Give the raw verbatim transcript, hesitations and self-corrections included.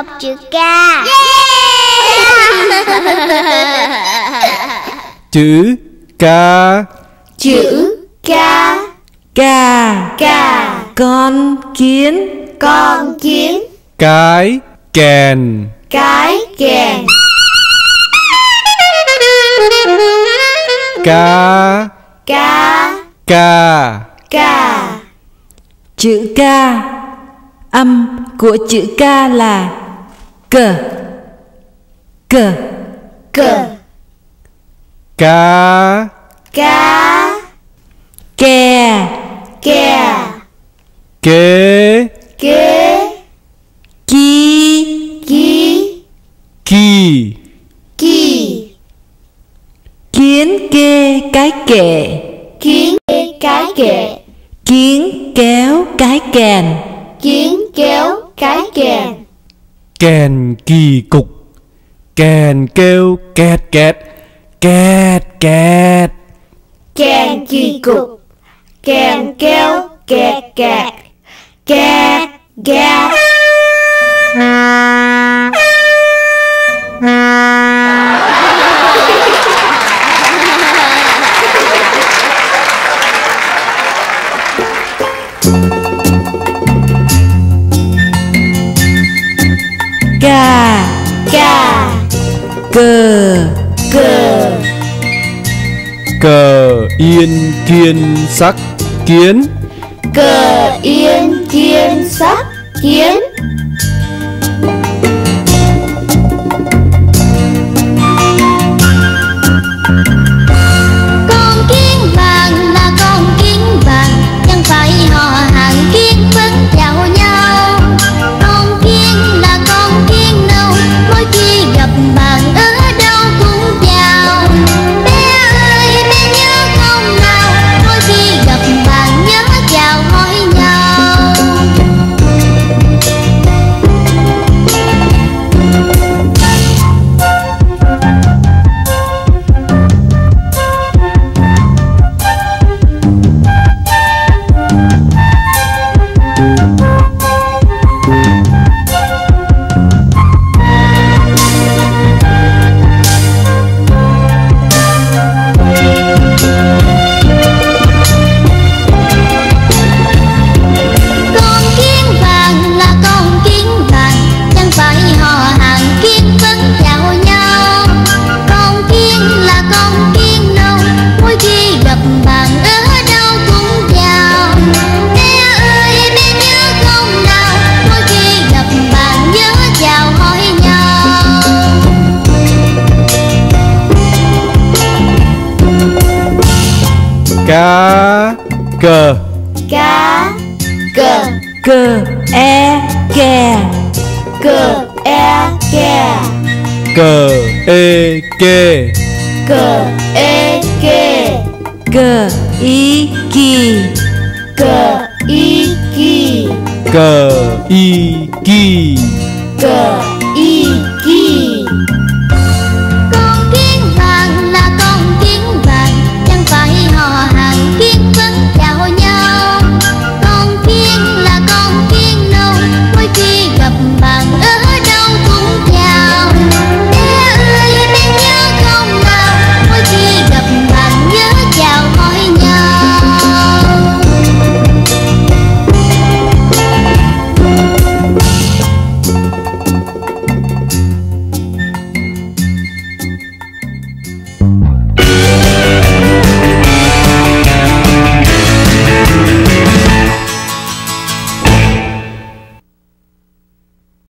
học chữ ca. Chữ ca. Chữ ca. Ca. Ca. Con kiến. Con kiến. Cái kèn. Cái kèn. Ca. Ca. Ca. Ca. Chữ ca. Âm của chữ ca là cờ. Cờ. Cờ. Ca. Cá. Kè. Kè. Kế. Kế. Ki. Ki. Kỳ. Ki. Kiến kê cái kệ. Kiến kê cái kệ. Kiến kéo cái kèn. Kiến kéo cái kèn. Kèn kỳ cục. Kèn kêu kẹt kẹt. Kẹt kẹt. Kèn kỳ cục. Kèn kêu kẹt kẹt. Kẹt kẹt. Ca. Ca. Cờ. Cờ. Cờ yên kiên sắc kiến. Cờ yên kiên sắc kiến. Con kiến vàng là con kiến vàng, chẳng phải họ hàng kiến vẫn chào nhau. Con kiến là con kiến nâu, mỗi khi gặp bạn ở đâu cũng chào. Bé ơi bé nhớ không nào, mỗi khi gặp bạn nhớ chào hỏi nhau. Con kiến vàng là con kiến vàng, chẳng phải họ hàng kiến vẫn chào nhau. Con kiến là con kiến nâu, mỗi khi gặp bạn ở đâu cũng chào. Bé ơi bé nhớ không nào, mỗi khi gặp bạn nhớ chào hỏi nhau. Cá. Cờ. Cá. Cờ. Cờ e kè. Cờ e kè. Cờ ê kê. Cờ ê kê. Cờ y kỳ. Cờ y ki. Cờ y kỳ. Cờ